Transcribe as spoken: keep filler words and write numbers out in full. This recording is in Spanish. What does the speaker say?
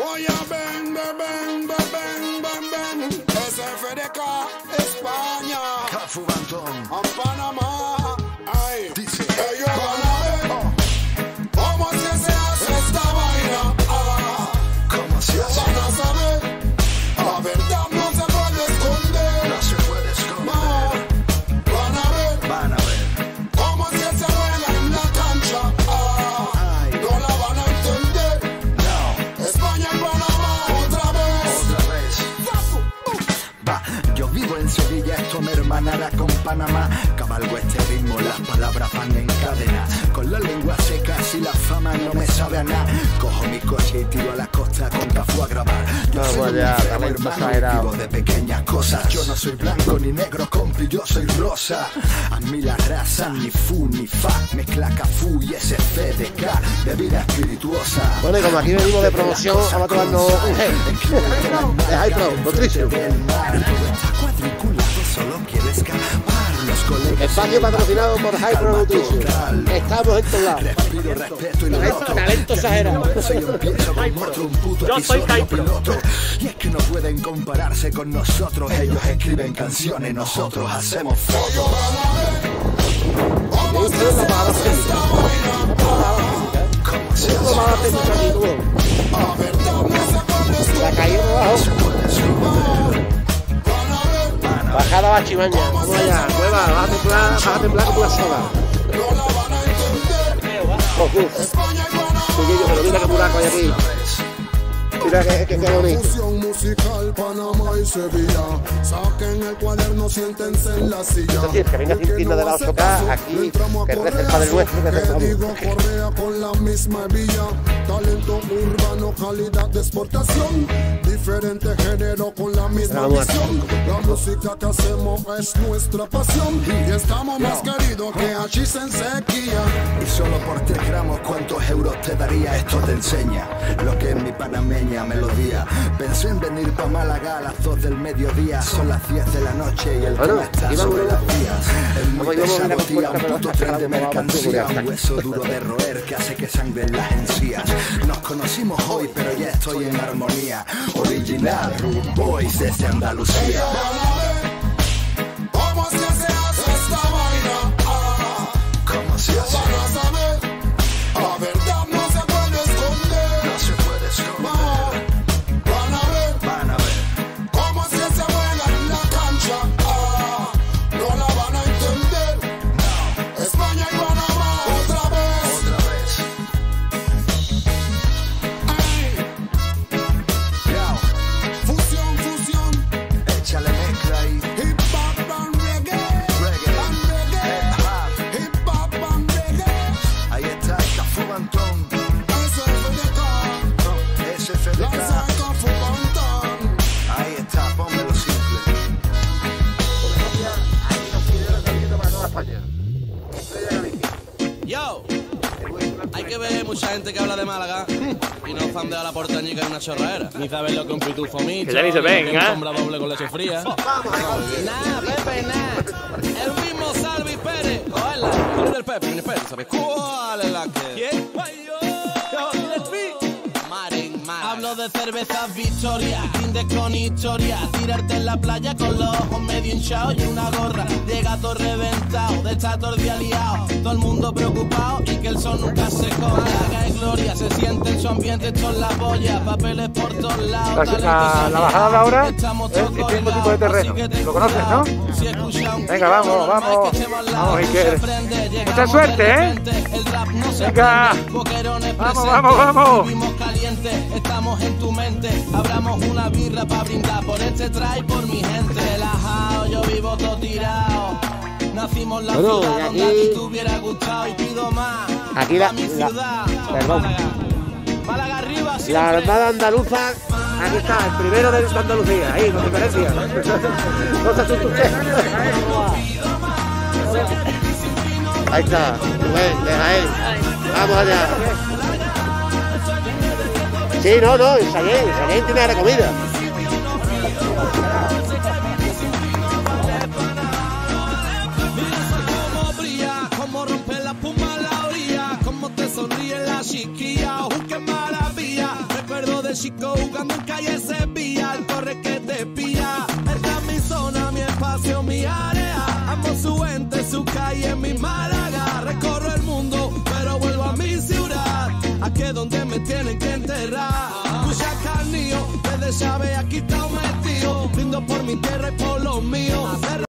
Oye, ven, ven, ven, ven, ven, ven. S F D K, España. Cafu Bantón. A Panamá. Ay, dice, ellos van a ver cómo es que se hace esta vaina. Ah, ¿Cómo se hace? van a saber. La verdad no se puede esconder. No se puede esconder. No, van a ver. Van a ver. Cómo es que se juega en la cancha. Ah, Ay. no la van a entender. No. España y Panamá otra vez. Otra vez. Va, yo vivo en Sevilla, esto me hermanará con Panamá. Cabalgo este ritmo, las palabras van en cadena. Con la lengua seca, si la fama no me sabe a nada. Cojo mi coche y tiro a la costa con Cafú a grabar. Yo Vamos soy un allá, feo talento hermano, exagerado. vivo de pequeñas cosas. Yo no soy blanco ni negro, compi, yo soy rosa. A mí la raza, ni fu ni fa. Mezcla Cafú y S F D K de vida espirituosa. Bueno, y como aquí venimos de promoción, vamos a tomarnos un gel de High Pro, Nutrition. Espacio patrocinado por High Pro Nutrition. Estamos en todos lados. Respiro, respeto y lo noto. Talento exagerado. Yo soy High Pro. Y es que no pueden compararse con nosotros. Ellos escriben canciones, nosotros hacemos fotos. ¿Cómo se hace esta vaina? ¿Cómo se ¿Cómo va a hacer mucho aquí, tú? La verdad no se puede esconder. La caída por abajo. Van a ver. Bajada Bachimaña. Vamos allá. Cueva, vas a temblar, vas a temblar como una sola. No la van a entender. Uf, España y Panamá. chiquillo, pero mira qué buraco hay aquí. Mira qué, qué, qué bonito. Fusión musical, Panamá y Sevilla. Saquen el cuaderno, siéntense en la silla. Es decir, que venga sin tienda de la ocho K, aquí, que reza el Padre Nuestro, que reza el digo Correa con la misma villa. Talento urbano, calidad de exportación. Diferente género con la misma visión. La música que hacemos es nuestra pasión. Y estamos más queridos que hachís en sequía. Y solo por tres gramos, ¿cuántos euros te daría? Esto te enseña lo que es mi panameña melodía. Pensé en venir pa' Málaga a las dos del mediodía. Son las diez de la noche y el Bueno, tema está iba sobre muy las vías. Es muy Como íbamos a pesado, ir a tía, la un puto puerta, tren de pero vamos a mercancía. continuar. Un hueso duro de roer que hace que sangren las encías. Nos conocimos hoy, pero ya estoy en armonía. Original, Rude Boys desde Andalucía. ¿Cómo es que se hace esta vaina? Ah, ¿Cómo se hace? van a saber. La verdad no se puede esconder. No se puede esconder. No, van a ver. Van a ver. ¿Cómo es que se juega en la cancha? Ah, no la van a entender. España y Panamá otra vez. Otra vez. Ay, Yo, fusión, fusión. échale mezcla ahí. Hip hop and reggae. Reggae, And reggae. hip hop. Hip hop and reggae. Ahí está, Cafú Bantón. S F D K. S F D La K. saca Fubantán. Ahí está, pónmelo simple. Yo, hay que ver mucha gente que habla de Málaga y no fandea la portañica en una chorraera. Ni saben lo que un pitufo micho, Que ya ni se lo que ven, es ¿eh? sombra doble con leche fría. Nah, Pepe, nah. El mismo Salvi Pérez. Oela, el del Pepe, mi Pepe, ¿sabes cuál es la que? ¿Quién? Marin, Marin. Hablo de cervezas Victoria, brinde con historia, tirarte en la playa con los ojos medio hinchados y una gorra de gato reventado, de estar todo el día liado, todo el mundo preocupado y que el sol nunca se coja. Málaga es gloria, se siente en su ambiente, esto es la polla, papeles por todos lados. La, la, la bajada de Laura es el mismo tipo de terreno. ¿Lo conoces, no? Venga, vamos, vamos. Vamos, Iker. Mucha suerte, ¿eh? Venga. Vamos, vamos, vamos. Vivimos caliente, estamos en tu mente. Abramos una birra para brindar por este try, por mi gente. Relajado, yo vivo todo tirado. Nacimos la Bueno, ciudad y donde aquí- a ti te hubiera gustado y pido más. Aquí la- Pa' mi la- ciudad. perdón. Málaga. Málaga arriba La siempre. Armada Andaluza, aquí está, el primero de Andalucía, ahí, con diferencia. No se asuste usted. Ahí está, Rubén, deja él. Vamos allá. Sí, no, no, ensayé, ensayé tiene la comida. Cómo brilla, cómo rompe la espuma la orilla, cómo te sonríe la chiquilla, ¡uh, qué maravilla! Recuerdo de de chico jugando en calle Sevilla, el corre que te pilla. Esta es mi zona, mi espacio, mi área. Amo su gente, su calle, mi Málaga. Recorro el mundo, pero vuelvo a mi ciudad. Aquí es donde me tienen que enterrar. Escucha carnío, desde llave aquí está un metido. Brindo por mi tierra y por los míos.